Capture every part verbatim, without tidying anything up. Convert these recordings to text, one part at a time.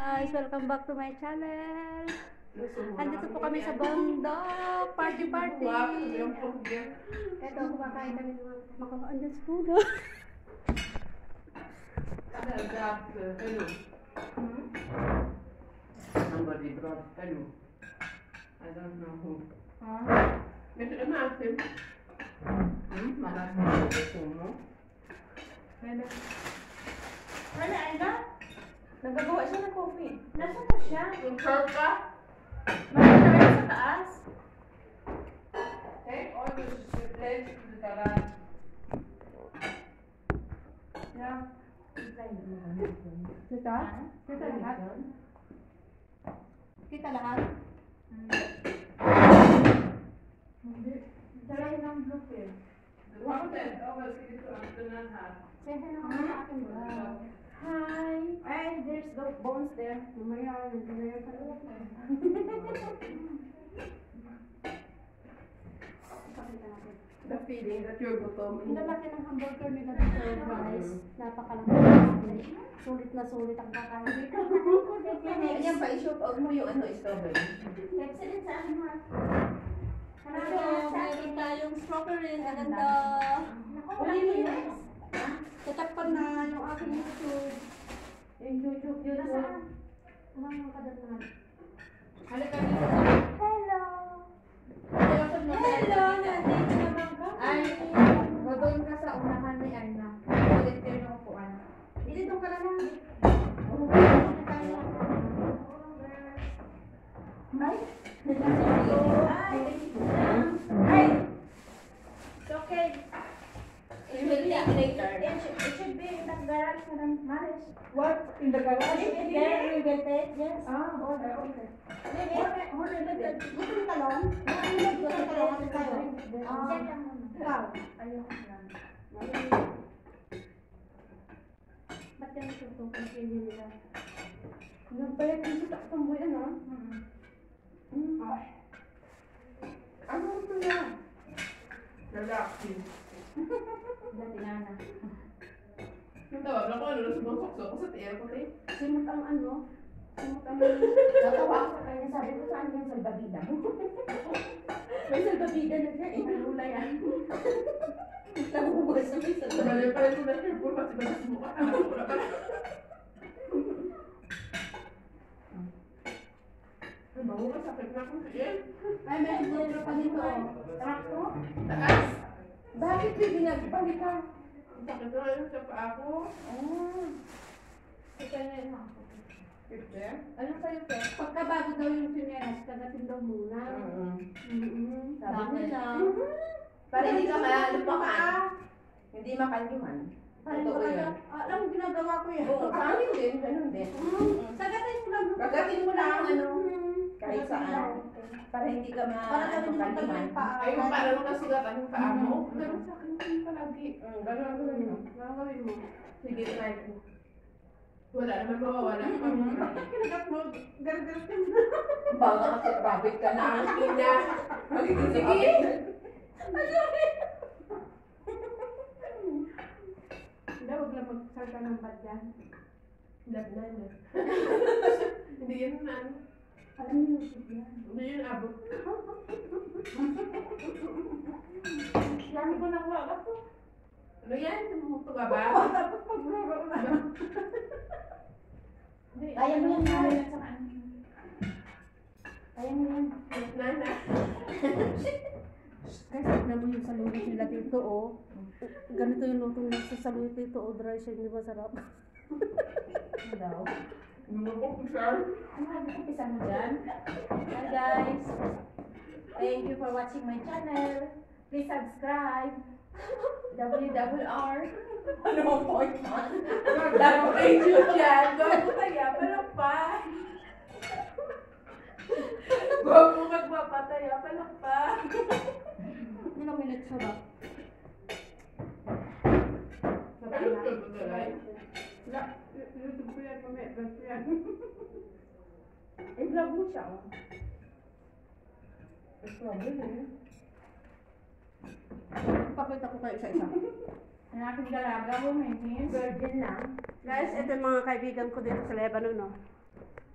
guys! Welcome back to my channel! Andito po kami sa bundok! Party party! Ito, kumakain kami ng mga makakaandyan sa puno. Hello. Somebody brought hello. I don't know who. Ito na natin. Hmm? Malakas na ito mo. Wala. Wala, Aida? Nagagawa siya ng coffee. Nasaan na siya? Yung curve ka? Makita kayo sa taas? Take all the place to the garage. Yeah. Kita? Kita lahat? Kita lahat? Hindi. Dalahin ng blue pen. What then? Oh, well, sige ito. Ang tunan ha. Say hello sa akin ba? Hi! Ay, there's the bones there. Mamaya, hindi na yung kalawak na. Pakita natin. The feeling that you're gutom. Ang lalaki ng hamburger nila dito, guys. Napakalaki. Sulit na sulit ang kakain dito. Ayan pa, i-shoot out mo yung ano, strawberry. Excellent sa akin, ha? Hello, meron tayong strawberry. Ang ganda. Uli mo yun? Tatakpan na yung aking YouTube. Yung YouTube, yun Nasaan? Walang mga kadangan. Halika dito. Hello! Hello! Hello! Nandito naman ka. Ay, doon ka sa unahan ni Aina. Ulit kayo ng upuan. Hindi doon ka na lang. Ay! Ay! Ay! It's okay. It will be later. It should, it should be in the garage for the marriage. What? In the garage? There we will take, yes. Ah, okay, okay. Gusto ka lang? Gusto ka lang kasi tayo. Ah. Ikaw. Ayoko lang. Ba't yan ito? Kasi hindi nila. Nagbayad yung sa taktamboy, ano? Mm. Ay. Ano ito na? Lalaki. Dati na na. Yung tawag ako, ano, sumasokso ako sa tiyan ko, te. Simot ang ano? Simot ang... Natawa ko sa kanya, sabi ko saan yung salbabida mo? May salbabida na siya. Inalula yan. Tabugas na may Sabali salbabida. pa rin ko na careful kasi ba sa mukha. Ano ko na pala. Ay, bago ka sakit na akong tiyan. Ay, may zero pa dito. Trakto? Taas. Bakit yung binagbalik ka? Sakit na yun sa paa ko. Ah. Ito na yun ako. Ito? Ano sa'yo, Pe? Pagkabago daw yung sinelas, kagatin daw muna. Mm-hmm. Sabi Sabi nila. nila. Para hindi ka malupakan. Hindi makaliman. Parang Totoo talaga, yun. alam mo, ginagawa ko yan. Oo, sa amin din, ganun din. Sagatin mo lang. Gagatin mo lang ano, Mm. kahit Sagatin saan. lang. Para hindi ka ma Para ano, gawin mo kaliman. yung paa. Ay, yung parang nasugatan yung paa mo. Meron sa akin din palagi. Mm, ganun ang gawin mo. Ano gawin mo? Sige, try ko. Wala naman mawawala. Kinagat mo, gargatin mo. Baka kasi rabbit ka na. Ang ina. Magiging Sige. rabbit. Hindi, huwag lang magsalta ng bad yan. Labnan na. Hindi yun na. Alam niyo yung YouTube yan. Hindi yun abot. Dami ko nakuha ako. Ano yan? Tumutong ba? Tapos paglaro na. Hindi, Kaya mo yan, kaya Mari. sa ano. Kaya mo yan. Nana. Guys, tignan mo yung saluyot nila dito, oh. Ganito yung luto nila sa saluyot dito, oh. Dry siya, hindi masarap. Ano daw? Lumabok ko siya. Ano ka umpisa mo dyan? Hi guys! Thank you for watching my channel. Please subscribe. W W R. Ano ang point mo? Dapat ay yun yan. Gago kaya. Palakpak. Gago magpapataya. Palakpak. Ilang minutes na ba? Ano ka ba talay? Wala. YouTube ko yan, mamaya. Vlog ko yan. I-vlog mo siya, oh. Pakita ko kayo isa-isa. Ang aking dalaga, huminis. Virgin lang. Guys, ito yung mga kaibigan ko dito sa Lebanon, no?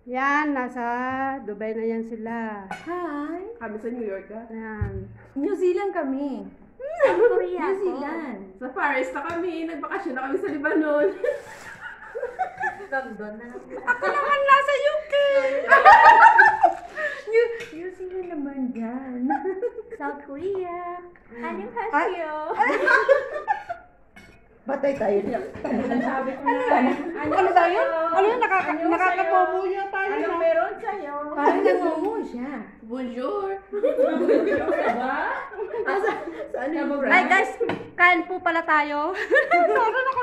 Yan, nasa Dubai na yan sila. Hi! Kami sa New York, ah. Yan. New Zealand kami. South Korea New ako. Zealand. Sa Paris na kami. Nagbakasyon na kami sa Lebanon. London na. Ako naman nasa U K. New, New Zealand naman dyan. South Korea. Anong hasyo? Batay tayo niya. Sabi ko na. Ano tayo? Ano yun? Nakaka nakakabobo niya tayo. Anong no? meron sa'yo? Parang nangungo siya. Bonjour. Asa, sa ano yung Ay guys, kain po pala tayo. Sorry,